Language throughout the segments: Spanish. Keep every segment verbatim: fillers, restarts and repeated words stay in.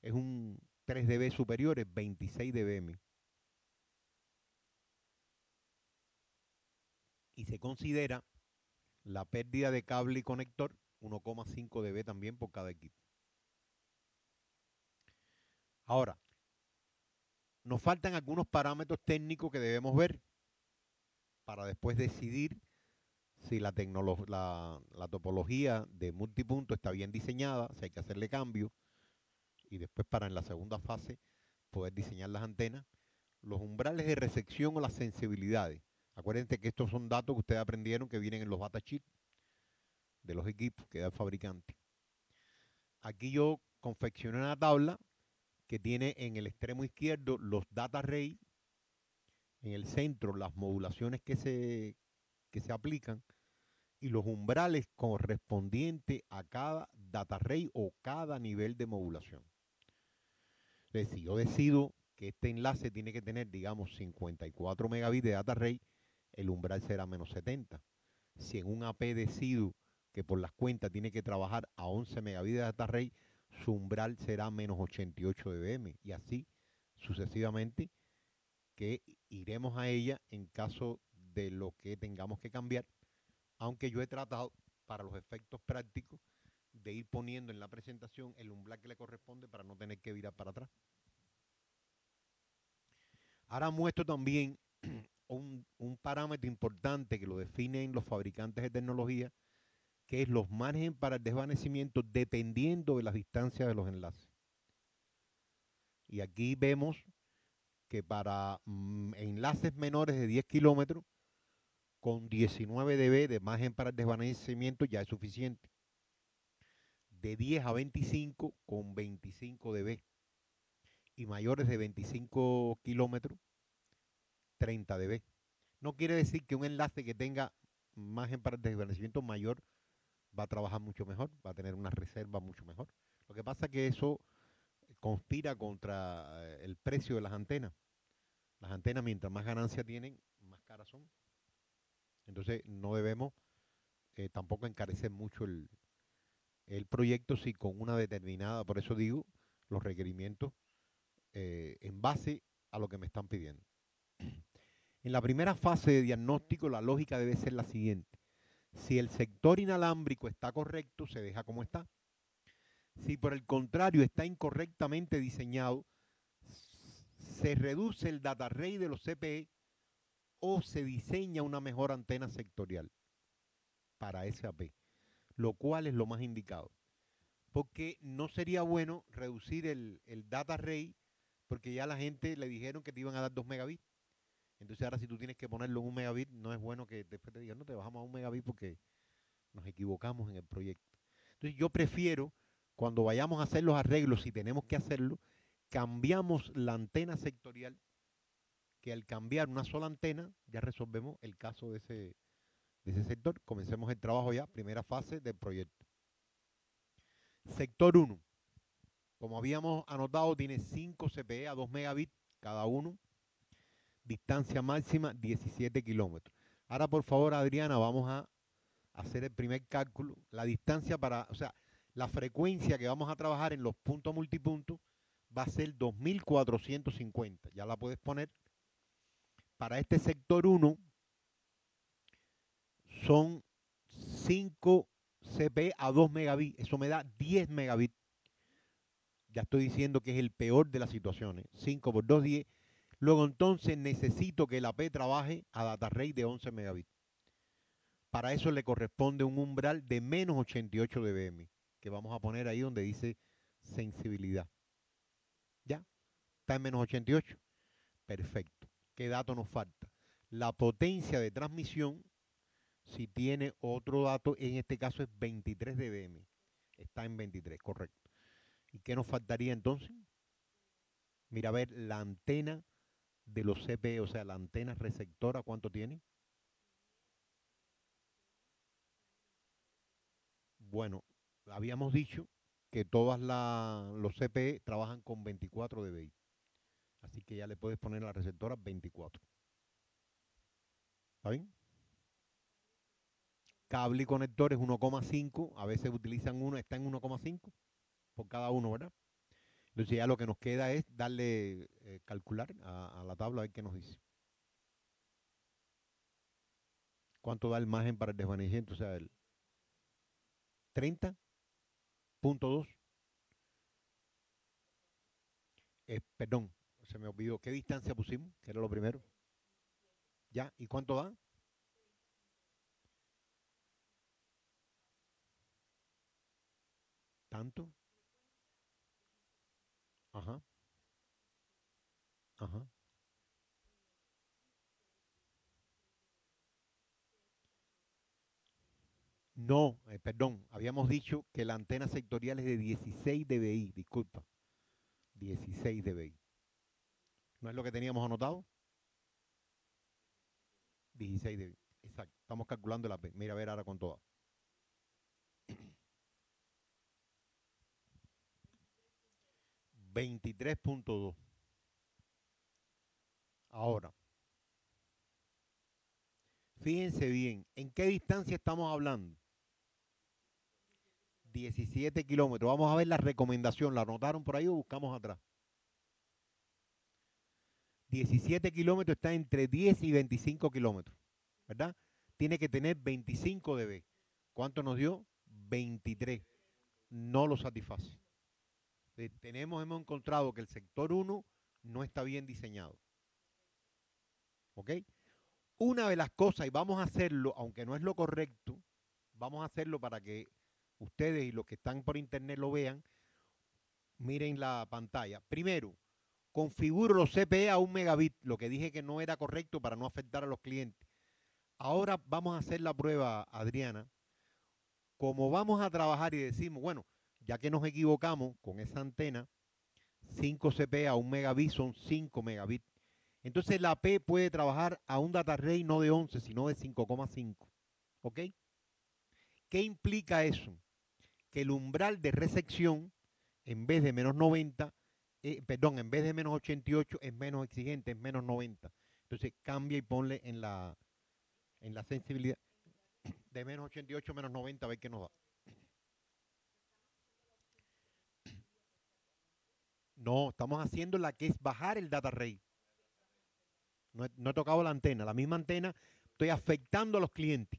es un tres dB superior, es veintiséis dBm. Y se considera la pérdida de cable y conector uno coma cinco dB también por cada equipo. Ahora, nos faltan algunos parámetros técnicos que debemos ver para después decidir si la, la, la topología de multipunto está bien diseñada, si hay que hacerle cambios, y después para en la segunda fase poder diseñar las antenas, los umbrales de recepción o las sensibilidades. Acuérdense que estos son datos que ustedes aprendieron que vienen en los datasheets de los equipos que da el fabricante. Aquí yo confeccioné una tabla que tiene en el extremo izquierdo los data rate, en el centro las modulaciones que se, que se aplican y los umbrales correspondientes a cada data rate o cada nivel de modulación. Entonces, si yo decido que este enlace tiene que tener, digamos, cincuenta y cuatro megabits de data rate, el umbral será menos setenta. Si en un A P decido que por las cuentas tiene que trabajar a once megabits de data rate, su umbral será menos ochenta y ocho dBm. Y así sucesivamente, que iremos a ella en caso de lo que tengamos que cambiar, aunque yo he tratado para los efectos prácticos de ir poniendo en la presentación el umbral que le corresponde para no tener que virar para atrás. Ahora muestro también un, un parámetro importante que lo definen los fabricantes de tecnología, que es los márgenes para el desvanecimiento dependiendo de las distancias de los enlaces. Y aquí vemos que para mm, enlaces menores de diez kilómetros, con diecinueve dB de margen para el desvanecimiento ya es suficiente. De diez a veinticinco con veinticinco dB. Y mayores de veinticinco kilómetros, treinta dB. No quiere decir que un enlace que tenga margen para el desvanecimiento mayor va a trabajar mucho mejor, va a tener una reserva mucho mejor. Lo que pasa es que eso conspira contra eh, el precio de las antenas. Las antenas, mientras más ganancia tienen, más caras son. Entonces, no debemos eh, tampoco encarecer mucho el, el proyecto si con una determinada, por eso digo, los requerimientos eh, en base a lo que me están pidiendo. En la primera fase de diagnóstico, la lógica debe ser la siguiente. Si el sector inalámbrico está correcto, se deja como está. Si por el contrario está incorrectamente diseñado, se reduce el data rate de los C P E o se diseña una mejor antena sectorial para ese A P, lo cual es lo más indicado. Porque no sería bueno reducir el, el data rate porque ya la gente le dijeron que te iban a dar dos megabits. Entonces ahora si tú tienes que ponerlo en un megabit, no es bueno que después te digan, no, te bajamos a un megabit porque nos equivocamos en el proyecto. Entonces yo prefiero, cuando vayamos a hacer los arreglos, si tenemos que hacerlo, cambiamos la antena sectorial, que al cambiar una sola antena, ya resolvemos el caso de ese, de ese sector. Comencemos el trabajo ya, primera fase del proyecto. Sector uno, como habíamos anotado, tiene cinco C P E a dos megabits cada uno. Distancia máxima diecisiete kilómetros. Ahora, por favor, Adriana, vamos a hacer el primer cálculo. La distancia para, o sea, la frecuencia que vamos a trabajar en los puntos multipuntos va a ser dos mil cuatrocientos cincuenta. Ya la puedes poner. Para este sector uno son cinco C P a dos megabits. Eso me da diez megabits. Ya estoy diciendo que es el peor de las situaciones. cinco por dos, diez. Luego entonces necesito que el A P trabaje a data rate de once megabits. Para eso le corresponde un umbral de menos ochenta y ocho dBm, que vamos a poner ahí donde dice sensibilidad. ¿Ya? Está en menos ochenta y ocho. Perfecto. ¿Qué dato nos falta? La potencia de transmisión, si tiene otro dato, en este caso es veintitrés dBm. Está en veintitrés, correcto. ¿Y qué nos faltaría entonces? Mira, a ver, la antena de los C P E, o sea, la antena receptora, ¿cuánto tiene? Bueno, habíamos dicho que todas la- los C P E trabajan con veinticuatro dBi. Así que ya le puedes poner a la receptora veinticuatro. ¿Está bien? Cable y conectores uno coma cinco. A veces utilizan uno, está en uno coma cinco por cada uno, ¿verdad? Entonces ya lo que nos queda es darle, eh, calcular a, a la tabla a ver qué nos dice. ¿Cuánto da el margen para el desvanecimiento? O sea, el treinta punto dos. Eh, perdón, se me olvidó. ¿Qué distancia pusimos? Que era lo primero. ¿Ya? ¿Y cuánto da? ¿Tanto? Ajá, ajá. No, eh, perdón, habíamos dicho que la antena sectorial es de dieciséis dBi, disculpa, dieciséis dBi. ¿No es lo que teníamos anotado? dieciséis dBi, exacto. Estamos calculando la P. Mira, a ver ahora cuánto da. veintitrés punto dos. Ahora, fíjense bien, ¿en qué distancia estamos hablando? diecisiete kilómetros. Vamos a ver la recomendación. ¿La anotaron por ahí o buscamos atrás? diecisiete kilómetros está entre diez y veinticinco kilómetros, ¿verdad? Tiene que tener veinticinco dB. ¿Cuánto nos dio? veintitrés. No lo satisface. Eh, Tenemos, hemos encontrado que el sector uno no está bien diseñado. ¿Ok? Una de las cosas, y vamos a hacerlo, aunque no es lo correcto, vamos a hacerlo para que ustedes y los que están por internet lo vean, miren la pantalla. Primero, configuro los C P E a un megabit, lo que dije que no era correcto para no afectar a los clientes. Ahora vamos a hacer la prueba, Adriana. Como vamos a trabajar y decimos, bueno, ya que nos equivocamos con esa antena, cinco C P E a un megabit son cinco megabits. Entonces la P puede trabajar a un data rate no de once, sino de cinco coma cinco. ¿Ok? ¿Qué implica eso? Que el umbral de recepción, en vez de menos noventa, eh, perdón, en vez de menos ochenta y ocho, es menos exigente, es menos noventa. Entonces cambia y ponle en la, en la sensibilidad de menos ochenta y ocho, menos noventa, a ver qué nos da. No, estamos haciendo la que es bajar el data rate. No he, no he tocado la antena, la misma antena, estoy afectando a los clientes.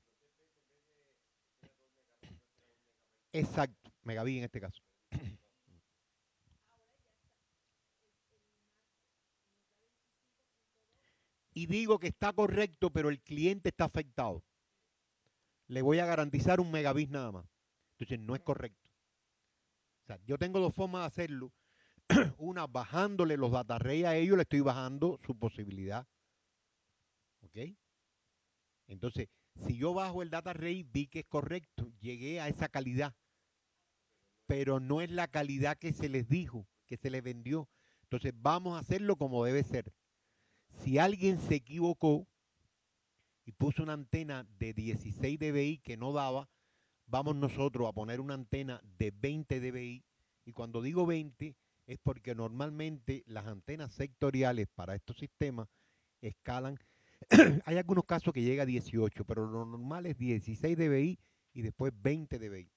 Exacto, megabit en este caso. Y digo que está correcto, pero el cliente está afectado. Le voy a garantizar un megabit nada más. Entonces no es correcto. O sea, yo tengo dos formas de hacerlo. Una, bajándole los data rates a ellos, le estoy bajando su posibilidad. ¿Ok? Entonces, si yo bajo el data rate, vi que es correcto, llegué a esa calidad, pero no es la calidad que se les dijo, que se les vendió. Entonces, vamos a hacerlo como debe ser. Si alguien se equivocó y puso una antena de dieciséis dBi que no daba, vamos nosotros a poner una antena de veinte dBi. Y cuando digo veinte, es porque normalmente las antenas sectoriales para estos sistemas escalan. Hay algunos casos que llega a dieciocho, pero lo normal es dieciséis dBi y después veinte dBi.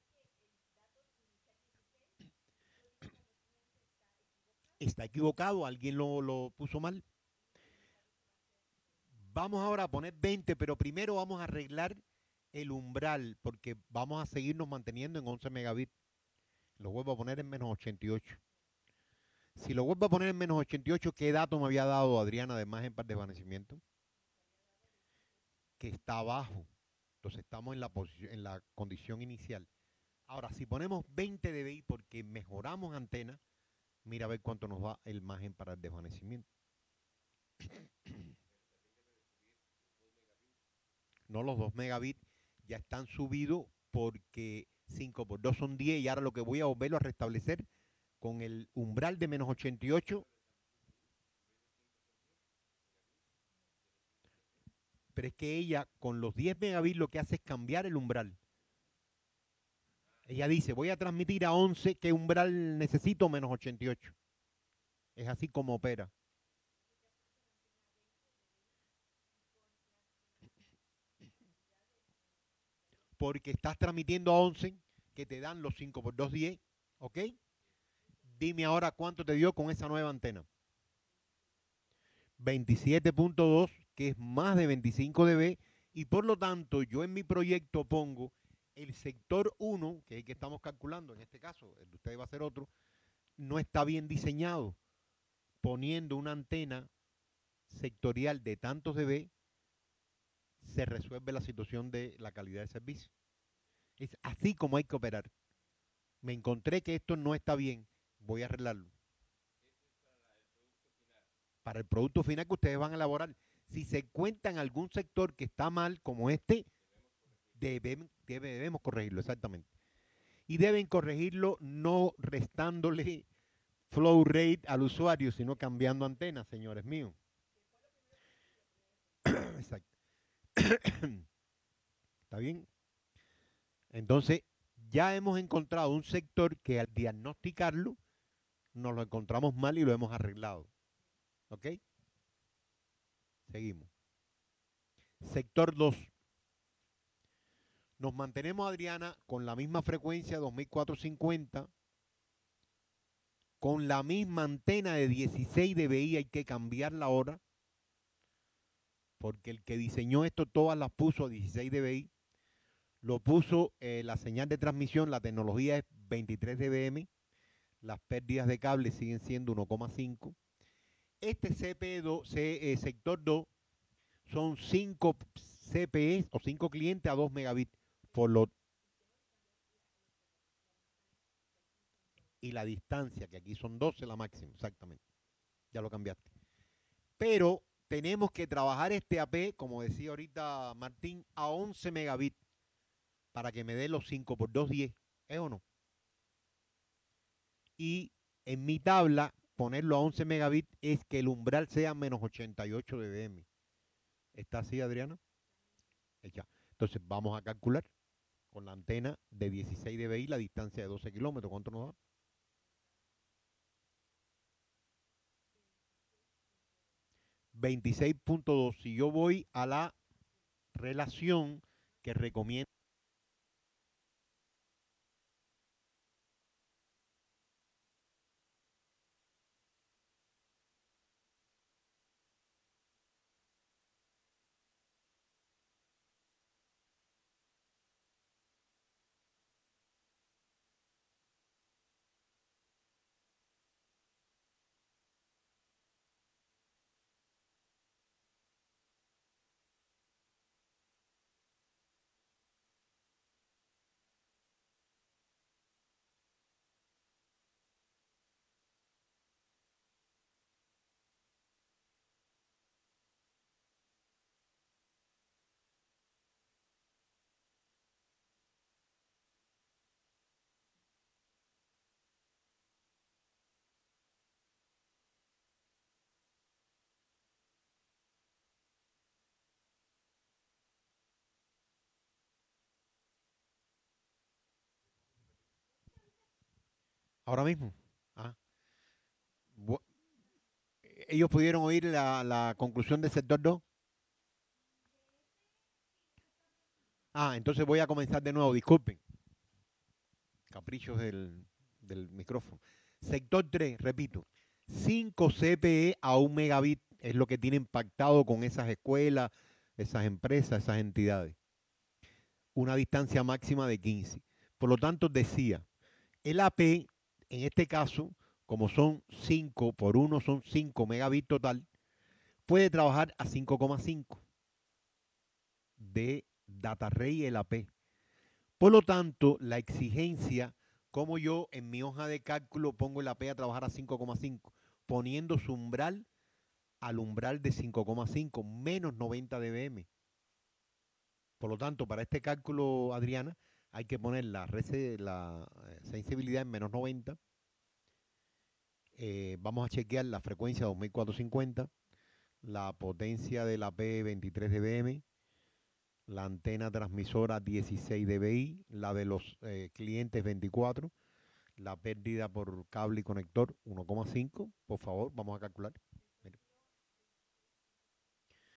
Está equivocado, alguien lo, lo puso mal. Vamos ahora a poner veinte, pero primero vamos a arreglar el umbral, porque vamos a seguirnos manteniendo en once megabits. Lo vuelvo a poner en menos ochenta y ocho. Si lo vuelvo a poner en menos ochenta y ocho, ¿qué dato me había dado Adriana de margen para desvanecimiento? Que está abajo. Entonces estamos en la, posición, en la condición inicial. Ahora, si ponemos veinte dBi porque mejoramos antena, mira a ver cuánto nos va el margen para el desvanecimiento. No, los dos megabits ya están subidos porque cinco por dos son diez y ahora lo que voy a volverlo a restablecer con el umbral de menos ochenta y ocho. Pero es que ella con los diez megabits lo que hace es cambiar el umbral. Ella dice, voy a transmitir a once, ¿qué umbral necesito? Menos ochenta y ocho. Es así como opera. Porque estás transmitiendo a once, que te dan los cinco por dos, diez, ¿ok? Dime ahora cuánto te dio con esa nueva antena. veintisiete punto dos, que es más de veinticinco dB, y por lo tanto yo en mi proyecto pongo el sector uno, que es el que estamos calculando, en este caso, el de ustedes va a ser otro, no está bien diseñado, poniendo una antena sectorial de tantos dB, se resuelve la situación de la calidad de servicio. Es así como hay que operar. Me encontré que esto no está bien, voy a arreglarlo. Para el producto final que ustedes van a elaborar. Si se encuentran algún sector que está mal, como este, debemos, debemos corregirlo, exactamente. Y deben corregirlo no restándole flow rate al usuario, sino cambiando antenas, señores míos. Exacto. ¿Está bien? Entonces, ya hemos encontrado un sector que al diagnosticarlo, nos lo encontramos mal y lo hemos arreglado. ¿Ok? Seguimos. Sector dos. Nos mantenemos, Adriana, con la misma frecuencia dos mil cuatrocientos cincuenta, con la misma antena de dieciséis dBi, hay que cambiarla ahora, porque el que diseñó esto todas las puso a dieciséis dBi, lo puso eh, la señal de transmisión, la tecnología es veintitrés dBm, las pérdidas de cable siguen siendo uno coma cinco. Este C P dos, C, eh, sector dos son cinco C P Es o cinco clientes a dos megabits por lo y la distancia, que aquí son doce la máxima, exactamente. Ya lo cambiaste. Pero tenemos que trabajar este A P, como decía ahorita Martín, a once megabits para que me dé los cinco por dos, diez. ¿Es o no? Y en mi tabla, ponerlo a once megabits es que el umbral sea menos ochenta y ocho dBm. ¿Está así, Adriana? Hecha. Entonces vamos a calcular con la antena de dieciséis dBi la distancia de doce kilómetros. ¿Cuánto nos da? veintiséis punto dos. Si yo voy a la relación que recomienda. Ahora mismo. Ah, ellos pudieron oír la, la conclusión del sector dos. Ah, entonces voy a comenzar de nuevo, disculpen. Caprichos del, del micrófono. Sector tres, repito, cinco C P E a un megabit es lo que tienen pactado con esas escuelas, esas empresas, esas entidades. Una distancia máxima de quince. Por lo tanto, decía, el A P, en este caso, como son cinco por uno, son cinco megabits total, puede trabajar a cinco coma cinco de data rate el A P. Por lo tanto, la exigencia, como yo en mi hoja de cálculo pongo el A P a trabajar a cinco coma cinco, poniendo su umbral al umbral de cinco coma cinco, menos noventa dBm. Por lo tanto, para este cálculo, Adriana, hay que poner la, la sensibilidad en menos noventa. Eh, vamos a chequear la frecuencia dos mil cuatrocientos cincuenta, la potencia del A P veintitrés dBm, la antena transmisora dieciséis dBi, la de los eh, clientes veinticuatro, la pérdida por cable y conector uno coma cinco. Por favor, vamos a calcular.